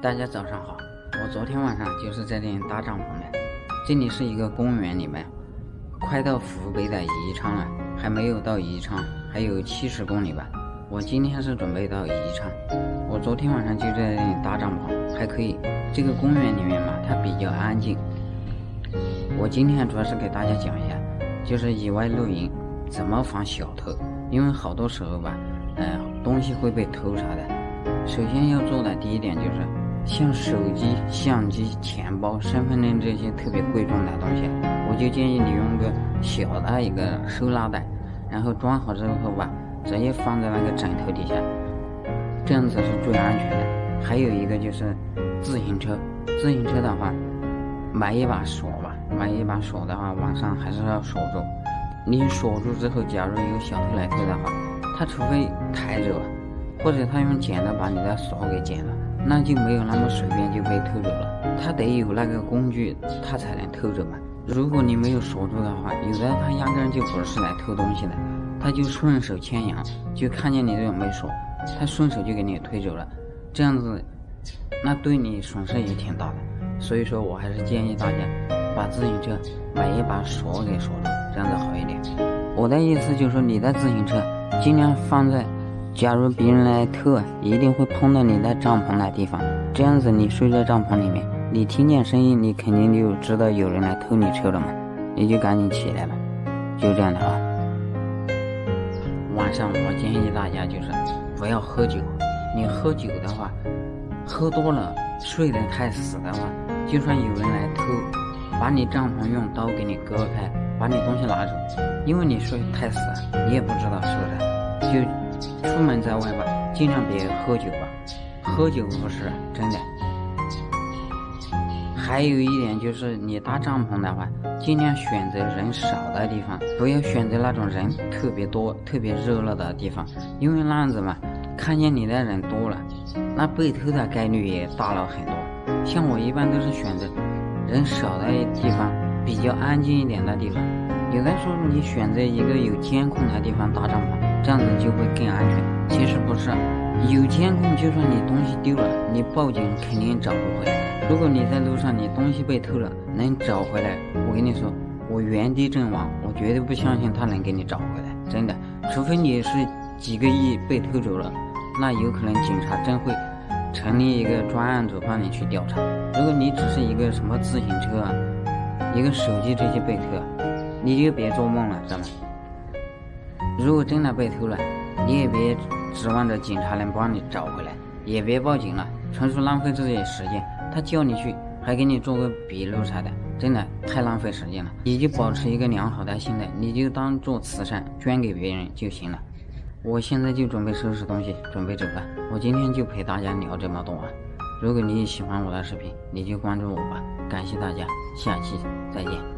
大家早上好，我昨天晚上就是在这里搭帐篷的。这里是一个公园里面，快到湖北的宜昌了，还没有到宜昌，还有70公里吧。我今天是准备到宜昌，我昨天晚上就在这里搭帐篷，还可以。这个公园里面嘛，它比较安静。我今天主要是给大家讲一下，就是野外露营怎么防小偷，因为好多时候吧，东西会被偷啥的。首先要做的第一点就是，像手机、相机、钱包、身份证这些特别贵重的东西，我就建议你用个小的一个收纳袋，然后装好之后吧，直接放在那个枕头底下，这样子是最安全的。还有一个就是自行车的话，买一把锁吧，买一把锁的话，晚上还是要锁住。你锁住之后，假如有小偷来偷的话，他除非抬走，或者他用剪子把你的锁给剪了，那就没有那么随便就被偷走了。他得有那个工具，他才能偷走嘛。如果你没有锁住的话，有的他压根就不是来偷东西的，他就顺手牵羊，就看见你这种没锁，他顺手就给你推走了。这样子，那对你损失也挺大的。所以说我还是建议大家把自行车买一把锁给锁住，这样子好一点。我的意思就是说，你的自行车尽量放在假如别人来偷，一定会碰到你的帐篷的地方，这样子你睡在帐篷里面，你听见声音，你肯定就知道有人来偷你车了嘛，你就赶紧起来了，就这样的啊。晚上我建议大家就是不要喝酒，你喝酒的话，喝多了睡得太死的话，就算有人来偷，把你帐篷用刀给你割开，把你东西拿走，因为你睡太死了，你也不知道是不是，就出门在外吧，尽量别喝酒吧，喝酒不是真的。还有一点就是，你搭帐篷的话，尽量选择人少的地方，不要选择那种人特别多、特别热闹的地方，因为那样子嘛，看见你的人多了，那被偷的概率也大了很多。像我一般都是选择人少的地方，比较安静一点的地方。有的时候你选择一个有监控的地方搭帐篷，这样子就会更安全。其实不是，有监控就算你东西丢了，你报警肯定找不回来。如果你在路上你东西被偷了，能找回来，我跟你说，我原地阵亡，我绝对不相信他能给你找回来，真的。除非你是几个亿被偷走了，那有可能警察真会成立一个专案组帮你去调查。如果你只是一个什么自行车啊，一个手机这些被偷，你就别做梦了，知道吗？如果真的被偷了，你也别指望着警察能帮你找回来，也别报警了，纯属浪费自己的时间。他叫你去，还给你做个笔录啥的，真的太浪费时间了。你就保持一个良好的心态，你就当做慈善，捐给别人就行了。我现在就准备收拾东西，准备走了。我今天就陪大家聊这么多啊。如果你也喜欢我的视频，你就关注我吧。感谢大家，下期再见。